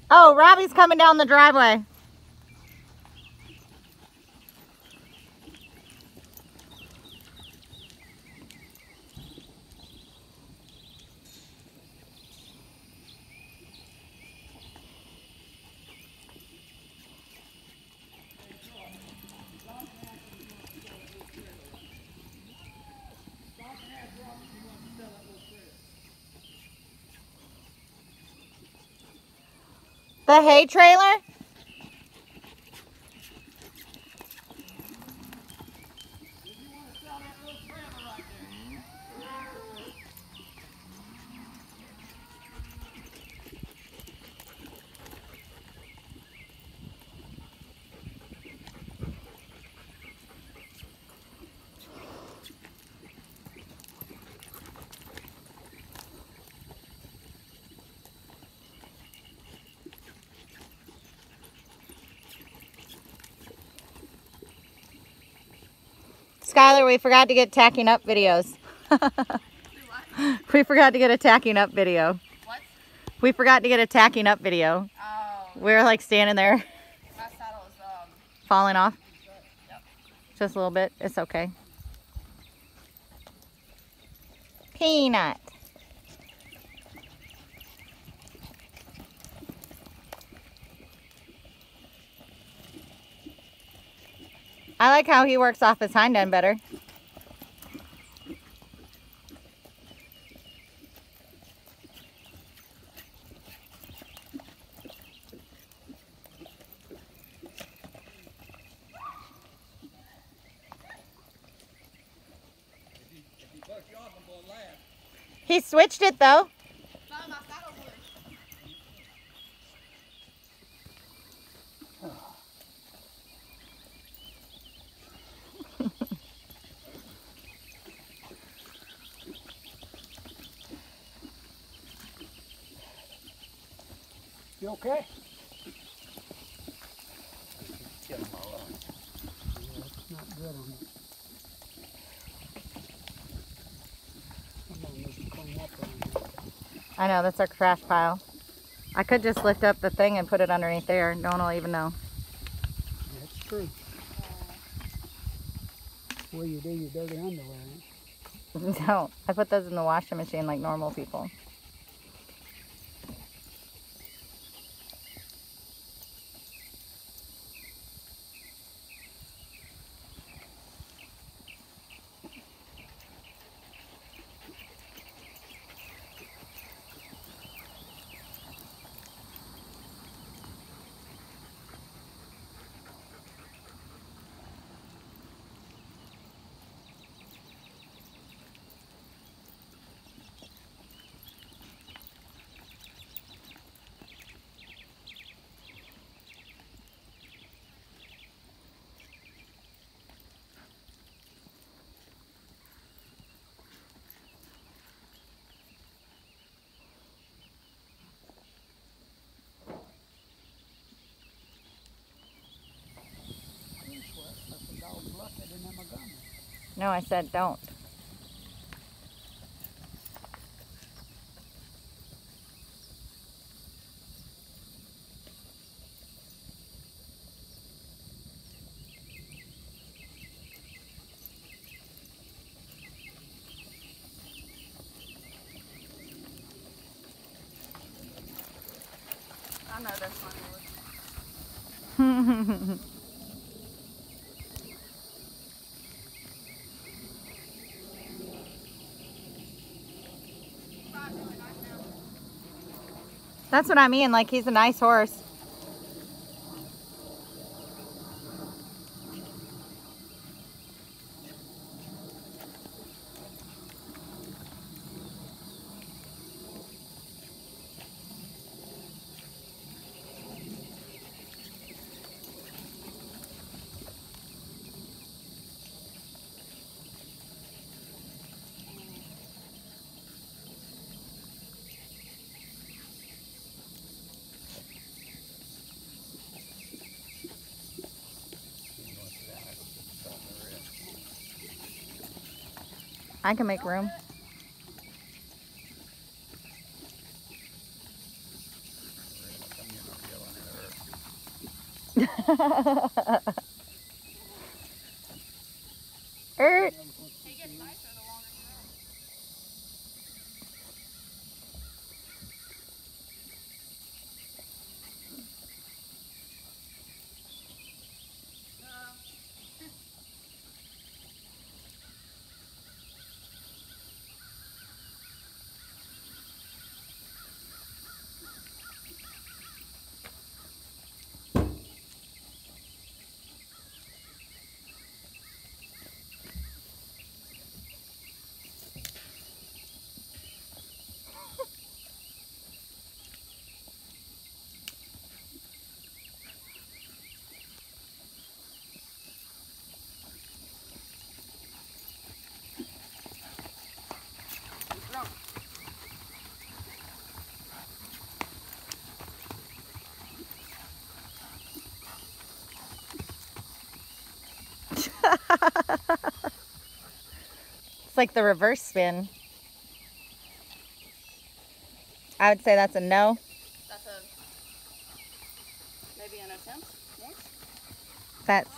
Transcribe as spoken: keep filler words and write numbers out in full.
Oh, Robbie's coming down the driveway. The hay trailer? Skylar, we forgot to get tacking up videos. We forgot to get a tacking up video. What? We forgot to get a tacking up video. Oh. We were like standing there. My saddle is um, falling off. Yep. Just a little bit. It's okay. Peanut. I like how he works off his hind end better. He switched it though. You okay? Get them all up. Yeah, it's not good on it. Someone needs to clean up around here. I know, that's our trash pile. I could just lift up the thing and put it underneath there. No one will even know. That's true. Well, you do your dirty underwear. Huh? Don't. I put those in the washing machine like normal people. No, I said don't. I know that's funny. That's what I mean, like he's a nice horse. I can make room. Er, It gets nicer the longer you go. it's like the reverse spin. I would say that's a no. That's a maybe an attempt. More? That's